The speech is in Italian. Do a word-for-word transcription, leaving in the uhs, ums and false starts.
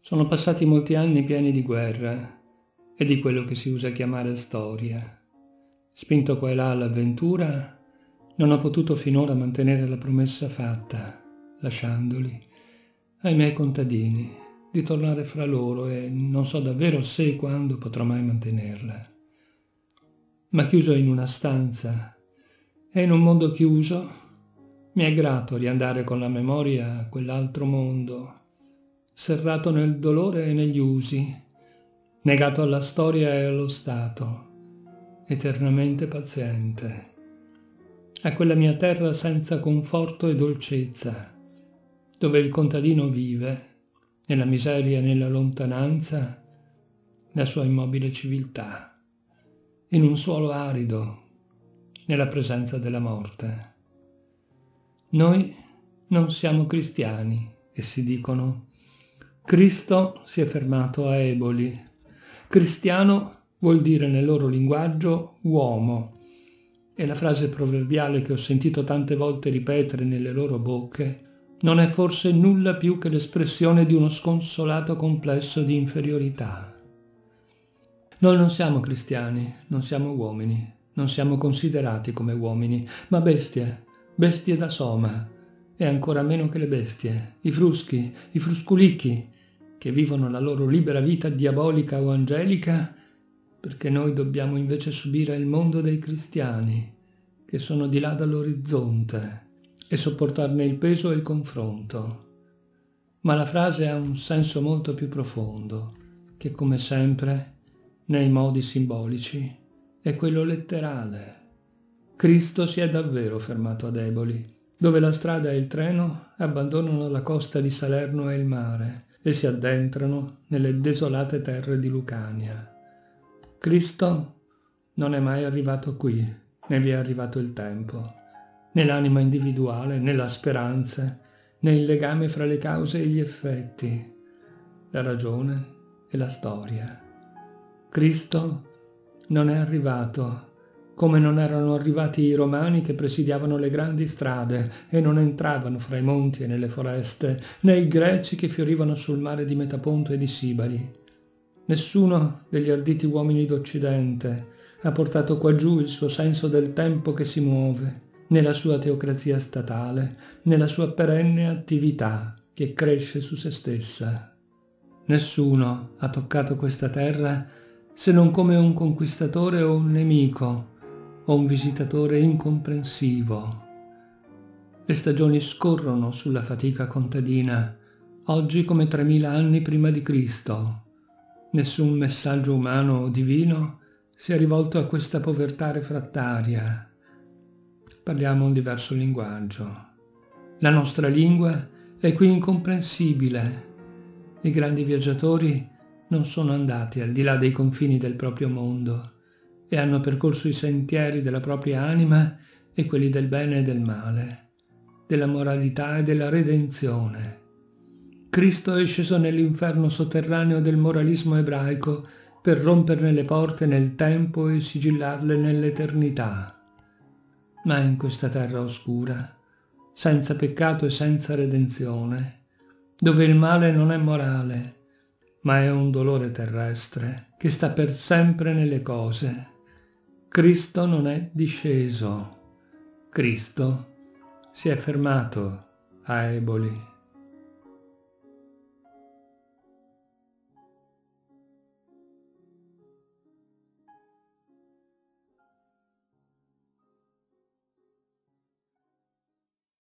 Sono passati molti anni pieni di guerra e di quello che si usa chiamare storia. Spinto qua e là all'avventura, non ho potuto finora mantenere la promessa fatta, lasciandoli ai miei contadini, di tornare fra loro e non so davvero se e quando potrò mai mantenerla. Ma chiuso in una stanza e in un mondo chiuso, mi è grato riandare con la memoria a quell'altro mondo, serrato nel dolore e negli usi, negato alla storia e allo Stato, eternamente paziente. A quella mia terra senza conforto e dolcezza, dove il contadino vive, nella miseria e nella lontananza, la sua immobile civiltà, in un suolo arido, nella presenza della morte. Noi non siamo cristiani, essi dicono. Cristo si è fermato a Eboli. Cristiano vuol dire nel loro linguaggio uomo, e la frase proverbiale che ho sentito tante volte ripetere nelle loro bocche non è forse nulla più che l'espressione di uno sconsolato complesso di inferiorità. Noi non siamo cristiani, non siamo uomini, non siamo considerati come uomini, ma bestie, bestie da soma, e ancora meno che le bestie, i fruschi, i frusculicchi, che vivono la loro libera vita diabolica o angelica, perché noi dobbiamo invece subire il mondo dei cristiani, che sono di là dall'orizzonte, e sopportarne il peso e il confronto. Ma la frase ha un senso molto più profondo, che come sempre, nei modi simbolici, è quello letterale. Cristo si è davvero fermato ad Eboli, dove la strada e il treno abbandonano la costa di Salerno e il mare e si addentrano nelle desolate terre di Lucania. Cristo non è mai arrivato qui, né vi è arrivato il tempo, né l'anima individuale, né la speranza, né il legame fra le cause e gli effetti, la ragione e la storia. Cristo non è arrivato, come non erano arrivati i romani che presidiavano le grandi strade e non entravano fra i monti e nelle foreste, né i greci che fiorivano sul mare di Metaponto e di Sibari. Nessuno degli arditi uomini d'Occidente ha portato qua giù il suo senso del tempo che si muove, né la sua teocrazia statale, né la sua perenne attività che cresce su se stessa. Nessuno ha toccato questa terra se non come un conquistatore o un nemico, o un visitatore incomprensivo. Le stagioni scorrono sulla fatica contadina, oggi come tremila anni prima di Cristo. Nessun messaggio umano o divino si è rivolto a questa povertà refrattaria. Parliamo un diverso linguaggio. La nostra lingua è qui incomprensibile. I grandi viaggiatori non sono andati al di là dei confini del proprio mondo e hanno percorso i sentieri della propria anima e quelli del bene e del male, della moralità e della redenzione. Cristo è sceso nell'inferno sotterraneo del moralismo ebraico per romperne le porte nel tempo e sigillarle nell'eternità. Ma in questa terra oscura, senza peccato e senza redenzione, dove il male non è morale, ma è un dolore terrestre che sta per sempre nelle cose, Cristo non è disceso. Cristo si è fermato a Eboli.